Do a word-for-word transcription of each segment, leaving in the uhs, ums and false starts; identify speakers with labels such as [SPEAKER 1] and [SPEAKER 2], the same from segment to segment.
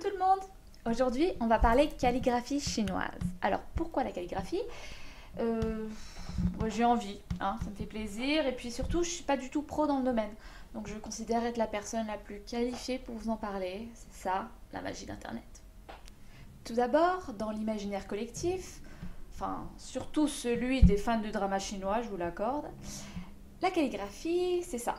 [SPEAKER 1] tout le monde! Aujourd'hui, on va parler calligraphie chinoise. Alors, pourquoi la calligraphie? euh, ouais, J'ai envie, hein, ça me fait plaisir. Et puis surtout, je ne suis pas du tout pro dans le domaine. Donc, je considère être la personne la plus qualifiée pour vous en parler. C'est ça, la magie d'Internet. Tout d'abord, dans l'imaginaire collectif, enfin, surtout celui des fans de drama chinois, je vous l'accorde, la calligraphie, c'est ça.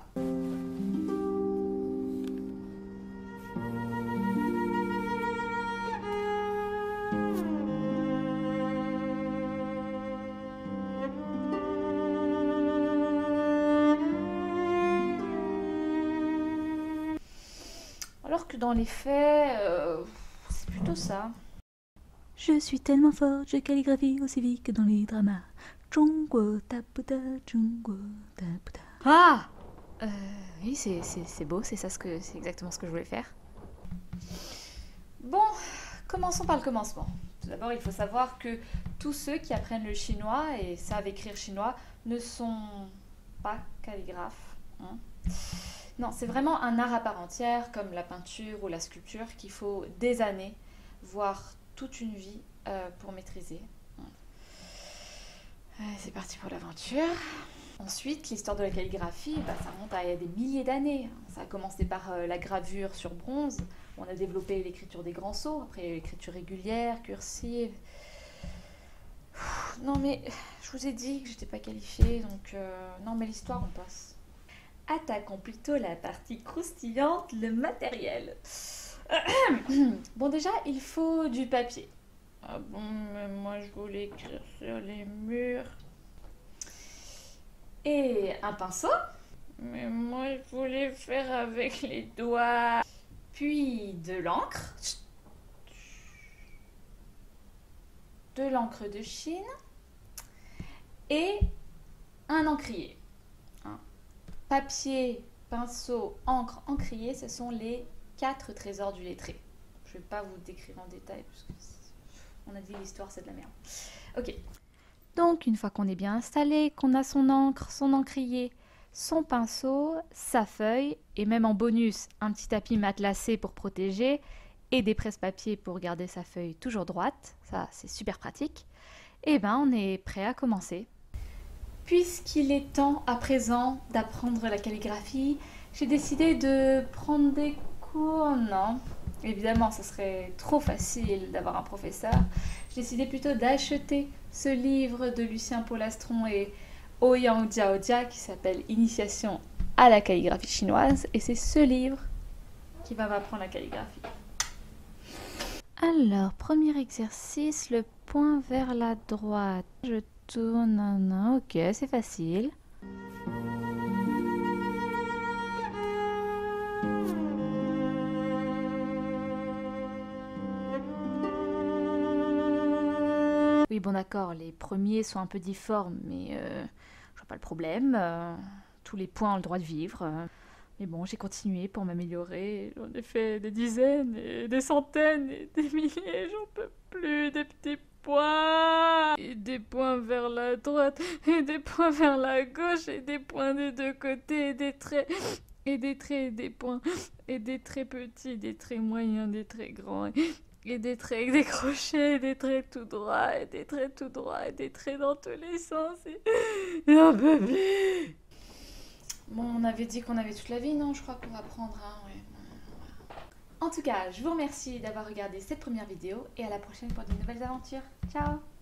[SPEAKER 1] Alors que dans les faits, euh, c'est plutôt ça.
[SPEAKER 2] Je suis tellement forte, je calligraphie aussi vite que dans les dramas. Zhongguo taputa, Zhongguo taputa.
[SPEAKER 1] Ah euh, Oui, c'est, c'est, c'est beau, c'est ça ce que, c'est exactement ce que je voulais faire. Bon, commençons par le commencement. Tout d'abord, il faut savoir que tous ceux qui apprennent le chinois et savent écrire chinois ne sont pas calligraphes. Hein. Non, c'est vraiment un art à part entière, comme la peinture ou la sculpture, qu'il faut des années, voire toute une vie euh, pour maîtriser. Allez, c'est parti pour l'aventure. Ensuite, l'histoire de la calligraphie, bah, ça remonte à il y a des milliers d'années. Ça a commencé par euh, la gravure sur bronze. On a développé l'écriture des grands sceaux, après l'écriture régulière, cursive. Ouh, non mais, je vous ai dit que j'étais pas qualifiée, donc euh, non mais l'histoire, on passe. Attaquons plutôt la partie croustillante, le matériel. Bon, déjà, il faut du papier. Ah bon, mais moi je voulais écrire sur les murs. Et un pinceau. Mais moi je voulais faire avec les doigts. Puis de l'encre. De l'encre de Chine. Et un encrier. Hein. Papier, pinceau, encre, encrier, ce sont les quatre trésors du lettré. Je ne vais pas vous décrire en détail parce que on a dit l'histoire c'est de la merde. Ok. Donc une fois qu'on est bien installé, qu'on a son encre, son encrier, son pinceau, sa feuille et même en bonus un petit tapis matelassé pour protéger et des presse-papiers pour garder sa feuille toujours droite, ça c'est super pratique, et ben on est prêt à commencer. Puisqu'il est temps à présent d'apprendre la calligraphie, j'ai décidé de prendre des cours. Non, évidemment, ce serait trop facile d'avoir un professeur. J'ai décidé plutôt d'acheter ce livre de Lucien Polastron et Ouyang Jiaojia qui s'appelle Initiation à la calligraphie chinoise. Et c'est ce livre qui va m'apprendre la calligraphie. Alors, premier exercice, le point vers la droite. Je tourne, non, non, ok, c'est facile. Oui, bon d'accord, les premiers sont un peu difformes, mais euh, je vois pas le problème. Euh, tous les points ont le droit de vivre. Euh, mais bon, j'ai continué pour m'améliorer. J'en ai fait des dizaines, et des centaines, et des milliers, j'en peux plus, des petits points. Et des points vers la droite, et des points vers la gauche, et des points des deux côtés, et des traits, et des traits, et des points, et des traits petits, des traits moyens, des traits grands. Et... Et des traits avec des crochets, et des traits tout droits, et des traits tout droits, et des traits dans tous les sens. Et, et un peu plus. Bon, on avait dit qu'on avait toute la vie, non? Je crois qu'on va prendre un, ouais. En tout cas, je vous remercie d'avoir regardé cette première vidéo, et à la prochaine pour de nouvelles aventures. Ciao!